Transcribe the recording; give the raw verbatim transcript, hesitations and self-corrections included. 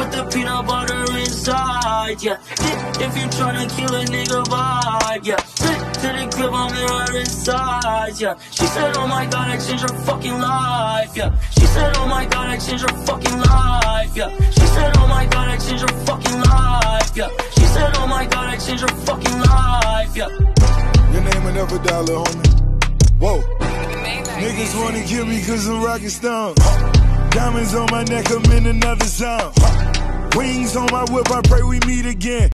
put the peanut butter inside, yeah. If you tryna kill a nigga vibe, yeah. To the crib, I'm in her inside, yeah. She said, oh my god, I changed her fucking life, yeah. She said, oh my god, I changed her fucking life, yeah. She said, oh my god, I changed her fucking life, yeah. She said, oh my god, I changed her fucking life, yeah. Your name will never die, little homie. Whoa. Niggas wanna kill me cause I'm rockin' stone. Diamonds on my neck, I'm in another zone. Wings on my whip, I pray we meet again.